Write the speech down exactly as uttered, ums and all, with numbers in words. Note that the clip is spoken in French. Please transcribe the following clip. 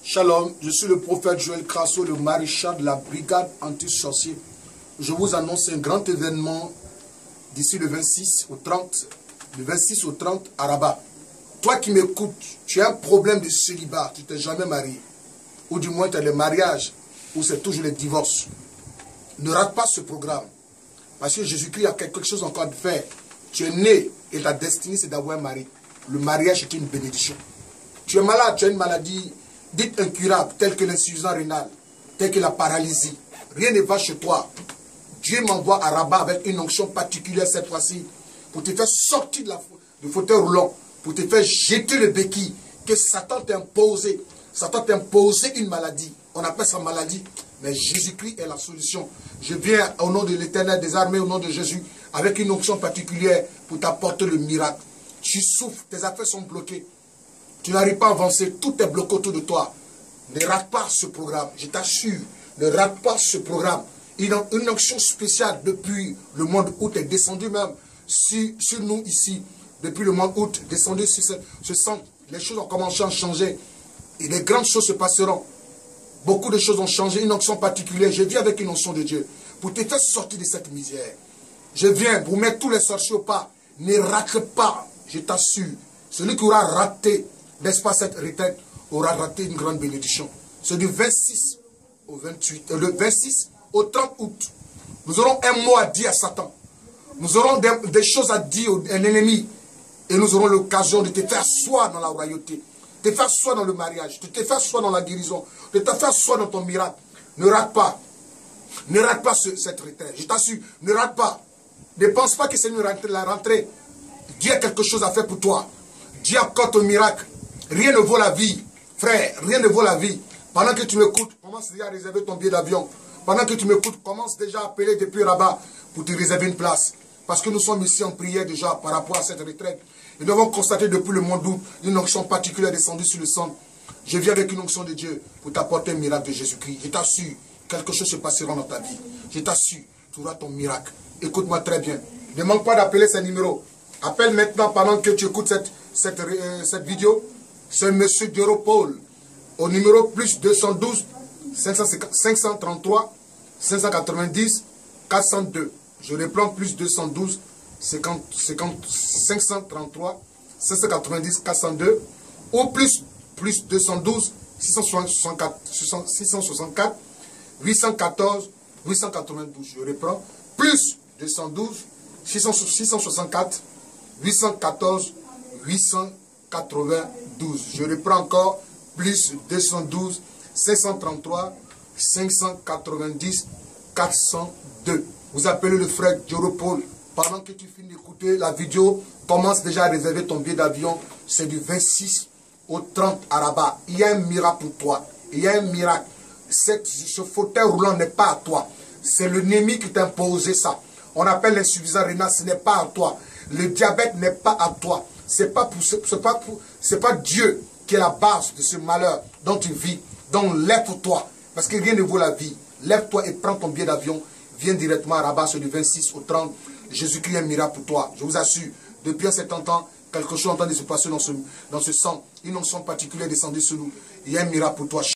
Shalom, je suis le prophète Joël Crasso, le maréchal de la brigade anti-sorcier. Je vous annonce un grand événement d'ici le vingt-six au trente, le vingt-six au trente à Rabat. Toi qui m'écoutes, tu as un problème de célibat, tu t'es jamais marié, ou du moins tu as le mariage, ou c'est toujours le divorce. Ne rate pas ce programme, parce que Jésus-Christ a quelque chose encore à faire. Tu es né et ta destinée c'est d'avoir un mari. Le mariage est une bénédiction. Tu es malade, tu as une maladie dite incurable, telle que l'insuffisance rénale, telle que la paralysie. Rien ne va chez toi. Dieu m'envoie à Rabat avec une onction particulière cette fois-ci pour te faire sortir de la, du fauteuil roulant, pour te faire jeter le béquille que Satan t'a imposé. Satan t'a imposé une maladie. On appelle ça maladie, mais Jésus-Christ est la solution. Je viens au nom de l'Éternel des armées, au nom de Jésus, avec une onction particulière pour t'apporter le miracle. Tu souffres, tes affaires sont bloquées. Tu n'arrives pas à avancer, tout est bloqué autour de toi. Ne rate pas ce programme, je t'assure. Ne rate pas ce programme. Il y a une onction spéciale depuis le mois d'août est descendu même sur, sur nous ici. Depuis le mois d'août, descendu sur ce, ce centre. Les choses ont commencé à changer. Et les grandes choses se passeront. Beaucoup de choses ont changé. Une onction particulière. Je viens avec une onction de Dieu pour te faire sortir de cette misère. Je viens pour mettre tous les sorciers au pas. Ne rate pas, je t'assure. Celui qui aura raté, n'est-ce pas, cette retraite, aura raté une grande bénédiction. C'est du vingt-six au vingt-huit, euh, le vingt-six au trente août. Nous aurons un mot à dire à Satan. Nous aurons des, des choses à dire à un ennemi. Et nous aurons l'occasion de te faire asseoir dans la royauté. De te faire asseoir dans le mariage. De te faire asseoir dans la guérison. De te faire asseoir dans ton miracle. Ne rate pas. Ne rate pas ce, cette retraite. Je t'assure, ne rate pas. Ne pense pas que c'est une rentrée, la rentrée. Dieu a quelque chose à faire pour toi. Dieu accorde ton miracle. Rien ne vaut la vie. Frère, rien ne vaut la vie. Pendant que tu m'écoutes, commence déjà à réserver ton billet d'avion. Pendant que tu m'écoutes, commence déjà à appeler depuis Rabat pour te réserver une place. Parce que nous sommes ici en prière déjà par rapport à cette retraite. Et nous avons constaté depuis le mois d'août une onction particulière descendue sur le sang. Je viens avec une onction de Dieu pour t'apporter un miracle de Jésus-Christ. Je t'assure, quelque chose se passera dans ta vie. Je t'assure, tu auras ton miracle. Écoute-moi très bien. Ne manque pas d'appeler ces numéros. Appelle maintenant pendant que tu écoutes cette, cette, euh, cette vidéo. C'est M. Dieuropol au numéro plus deux cent douze, cinq cent trente-trois, cinq cent quatre-vingt-dix, quatre cent deux. Je reprends plus deux cent douze, cinquante, cinquante, cinq cent trente-trois, cinq cent quatre-vingt-dix, quatre cent deux. Ou plus, plus deux cent douze, six cent soixante-quatre, six cent soixante-quatre, huit cent quatorze, huit cent quatre-vingt-douze. Je reprends. Plus deux cent douze, six cent soixante-quatre, huit cent quatorze, huit cent quatre-vingt-douze. Je reprends encore. Plus deux cent douze, cinq cent trente-trois, cinq cent quatre-vingt-dix, quatre cent deux. Vous appelez le frère Dieuropol. Pendant que tu finis d'écouter la vidéo, commence déjà à réserver ton billet d'avion. C'est du vingt-six au trente à Rabat. Il y a un miracle pour toi. Il y a un miracle. Cette, ce fauteuil roulant n'est pas à toi. C'est l'ennemi qui t'a imposé ça. On appelle l'insuffisance rénale, ce n'est pas à toi. Le diabète n'est pas à toi. C'est pas pour, c'est pas pour, c'est pas Dieu qui est la base de ce malheur dont tu vis. Donc lève-toi, parce que rien ne vaut la vie. Lève-toi et prends ton billet d'avion. Viens directement à Rabat, c'est du vingt-six au trente. Jésus-Christ est un miracle pour toi. Je vous assure, depuis un certain temps, quelque chose est en train de se passer dans ce, dans ce sang. Une onction particulière descendue sur nous. Il y a un miracle pour toi.